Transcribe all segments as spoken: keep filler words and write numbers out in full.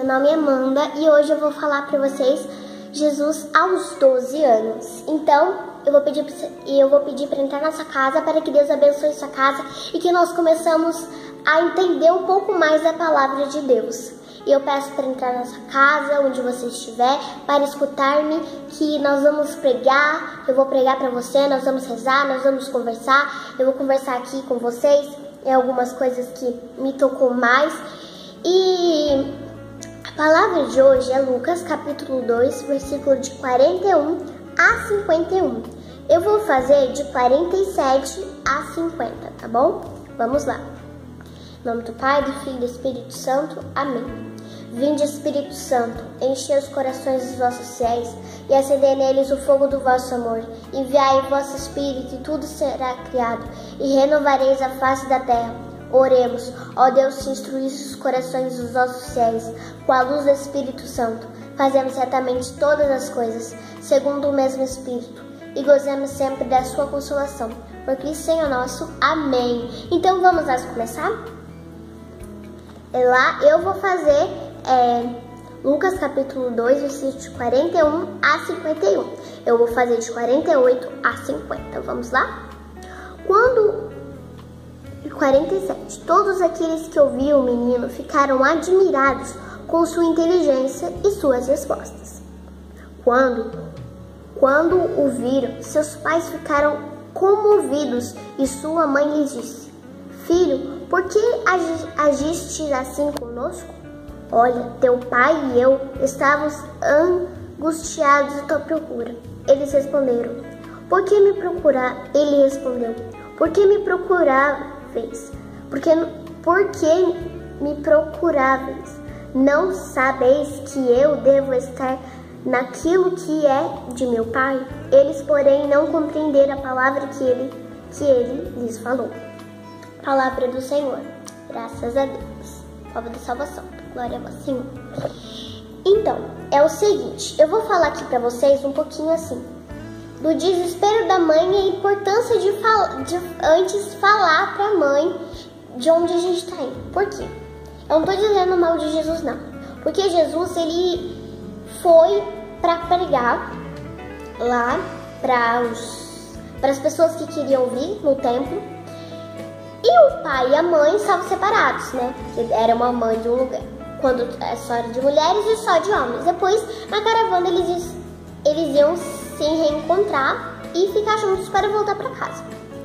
nome é Amanda e hoje eu vou falar para vocês Jesus aos doze anos. Então, eu vou pedir eu vou pedir para entrar na sua casa, para que Deus abençoe sua casa e que nós começamos a entender um pouco mais da palavra de Deus. E eu peço para entrar na sua casa, onde você estiver, para escutar-me, que nós vamos pregar, eu vou pregar para você, nós vamos rezar, nós vamos conversar, eu vou conversar aqui com vocês, é algumas coisas que me tocou mais. E a palavra de hoje é Lucas, capítulo dois, versículo de quarenta e um a cinquenta e um. Eu vou fazer de quarenta e sete a cinquenta, tá bom? Vamos lá. Em nome do Pai, do Filho e do Espírito Santo. Amém. Vinde, Espírito Santo, enchei os corações dos vossos fiéis e acendei neles o fogo do vosso amor. Enviai o vosso Espírito e tudo será criado, e renovareis a face da terra. Oremos, ó Deus, que instruísse os corações dos vossos fiéis com a luz do Espírito Santo. Fazemos certamente todas as coisas, segundo o mesmo Espírito, e gozemos sempre da sua consolação. Por Cristo Senhor nosso. Amém. Então vamos lá começar? Lá eu vou fazer é, Lucas capítulo dois, versículo de quarenta e um a cinquenta e um. Eu vou fazer de quarenta e oito a cinquenta. Vamos lá? Quando... quarenta e sete. Todos aqueles que ouviram o menino ficaram admirados com sua inteligência e suas respostas. Quando, quando o viram, seus pais ficaram comovidos e sua mãe lhes disse: Filho, por que agiste assim conosco? Olha, teu pai e eu estávamos angustiados à tua procura. Eles responderam: Por que me procurar? Ele respondeu: Por que me procuráveis? Porque, por que me procuráveis? Não sabeis que eu devo estar naquilo que é de meu pai? Eles, porém, não compreenderam a palavra que ele, que ele lhes falou. Palavra do Senhor. Graças a Deus. Palavra da salvação. Glória a vós, Senhor. Então, é o seguinte, eu vou falar aqui pra vocês um pouquinho assim, do desespero da mãe e a importância de, de antes falar pra mãe de onde a gente tá indo. Por quê? Eu não tô dizendo mal de Jesus, não. Porque Jesus, ele foi pra pregar lá para as pessoas que queriam vir no templo. E o pai e a mãe estavam separados, né? Porque era uma mãe de um lugar. Quando é só de mulheres e só de homens. Depois, na caravana, eles, eles iam se reencontrar e ficar juntos para voltar para casa.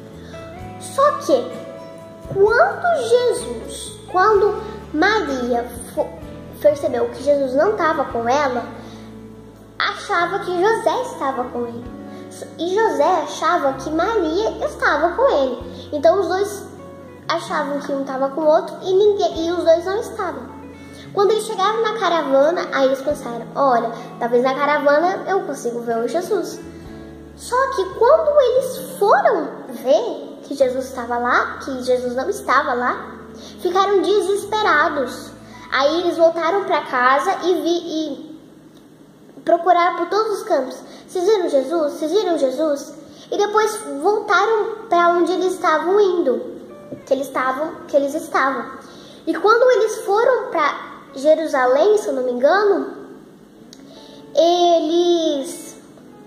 Só que, quando Jesus, quando Maria percebeu que Jesus não estava com ela, achava que José estava com ele. E José achava que Maria estava com ele. Então os dois achavam que um estava com o outro e, ninguém, e os dois não estavam. Quando eles chegaram na caravana, aí eles pensaram: olha, talvez na caravana eu consigo ver o Jesus. Só que quando eles foram ver que Jesus estava lá, que Jesus não estava lá, ficaram desesperados. Aí eles voltaram para casa e, vi, e procuraram por todos os campos. Vocês viram Jesus? Vocês viram Jesus? E depois voltaram para onde eles estavam indo, que eles estavam, que eles estavam. E quando eles foram para Jerusalém, se eu não me engano, eles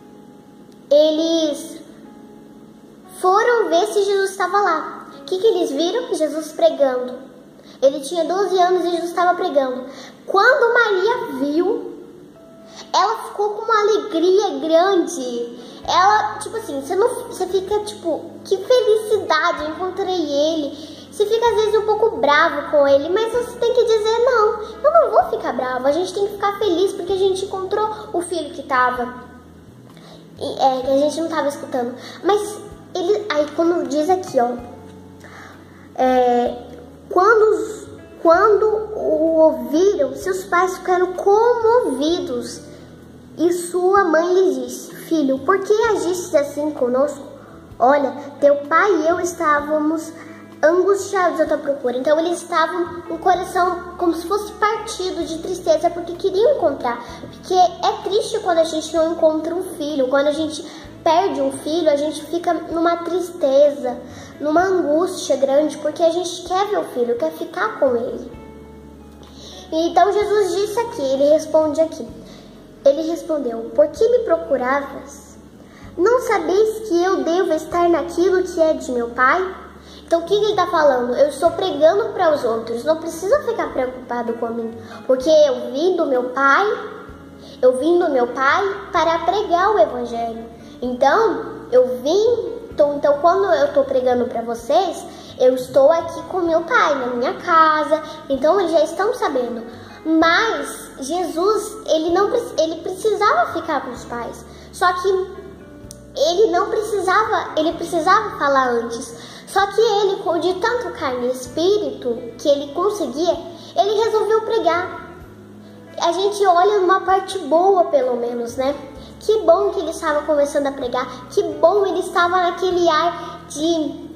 eles foram ver se Jesus estava lá. O que, que eles viram? Jesus pregando. Ele tinha doze anos e Jesus estava pregando. Quando Maria viu, ela ficou com uma alegria grande. Ela, tipo assim, você, não, você fica tipo, que felicidade, eu encontrei ele. Você fica às vezes um pouco bravo com ele, mas você tem que dizer: não, eu não vou ficar bravo. A gente tem que ficar feliz porque a gente encontrou o filho que tava, é, que a gente não tava escutando. Mas ele, aí quando diz aqui, ó, é, quando, quando o ouviram, seus pais ficaram comovidos. E sua mãe lhe disse: Filho, por que agiste assim conosco? Olha, teu pai e eu estávamos angustiados à tua procura. Então eles estavam com o coração como se fosse partido de tristeza, porque queriam encontrar. Porque é triste quando a gente não encontra um filho. Quando a gente perde um filho, a gente fica numa tristeza, numa angústia grande, porque a gente quer ver o filho, quer ficar com ele. Então Jesus disse aqui, ele responde aqui. Ele respondeu: por que me procuravas? Não sabeis que eu devo estar naquilo que é de meu Pai? Então o que ele está falando? Eu estou pregando para os outros, não precisa ficar preocupado com mim, porque eu vim do meu Pai, eu vim do meu Pai para pregar o Evangelho. Então, eu vim, então, então quando eu estou pregando para vocês, eu estou aqui com meu Pai, na minha casa, então eles já estão sabendo. Mas Jesus, ele, não, ele precisava ficar com os pais, só que ele não precisava, ele precisava falar antes. Só que ele, de tanto carne e espírito que ele conseguia, ele resolveu pregar. A gente olha numa parte boa, pelo menos, né? Que bom que ele estava começando a pregar, que bom ele estava naquele ar de...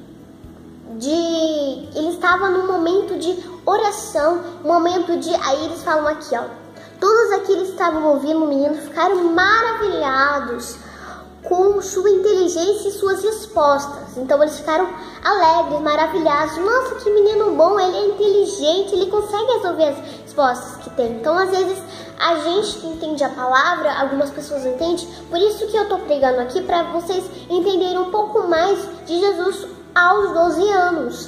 de ele estava num momento de oração, momento de... Aí eles falam aqui, ó. Todos aqueles que estavam ouvindo o menino ficaram maravilhados com sua inteligência e suas respostas. Então eles ficaram alegres, maravilhados. Nossa, que menino bom, ele é inteligente, ele consegue resolver as respostas que tem. Então às vezes a gente que entende a palavra, algumas pessoas entendem. Por isso que eu tô pregando aqui, para vocês entenderem um pouco mais de Jesus aos doze anos.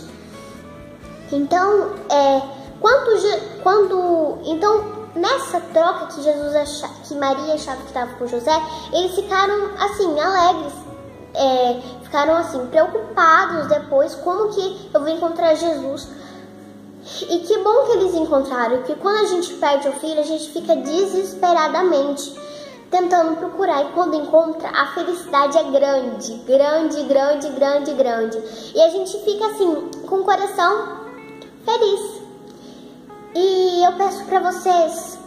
Então, é, quando, quando, então nessa troca que Jesus achava, que Maria achava que estava com José, eles ficaram assim alegres, é, ficaram assim preocupados depois, como que eu vou encontrar Jesus. E que bom que eles encontraram, porque quando a gente perde o filho, a gente fica desesperadamente tentando procurar, e quando encontra, a felicidade é grande, grande, grande, grande, grande, e a gente fica assim com o coração feliz. E eu peço para vocês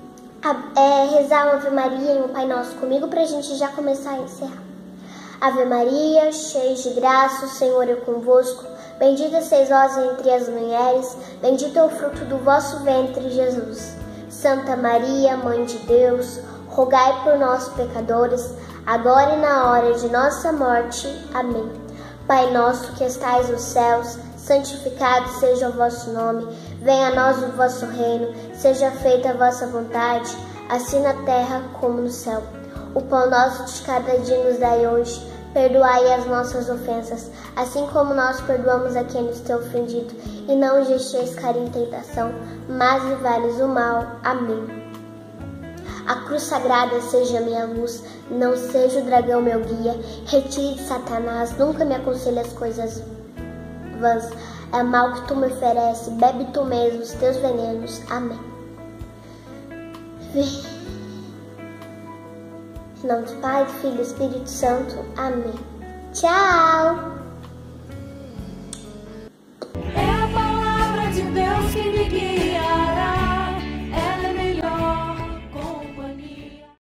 é, rezar uma Ave Maria e um Pai Nosso comigo, para a gente já começar a encerrar. Ave Maria, cheia de graça, o Senhor é convosco. Bendita sois vós entre as mulheres, bendito é o fruto do vosso ventre, Jesus. Santa Maria, Mãe de Deus, rogai por nós, pecadores, agora e na hora de nossa morte. Amém. Pai nosso que estais nos céus, santificado seja o vosso nome. Venha a nós o vosso reino, seja feita a vossa vontade, assim na terra como no céu. O pão nosso de cada dia nos dai hoje, perdoai as nossas ofensas, assim como nós perdoamos a quem nos tem ofendido, e não nos deixeis cair em tentação, mas livrai-nos do mal. Amém. A cruz sagrada seja minha luz, não seja o dragão meu guia, retire de Satanás, nunca me aconselhe as coisas vãs. É mal que tu me oferece, bebe tu mesmo os teus venenos. Amém. Vem. Em nome do Pai, do Filho e do Espírito Santo. Amém. Tchau! É a palavra de Deus que me guia.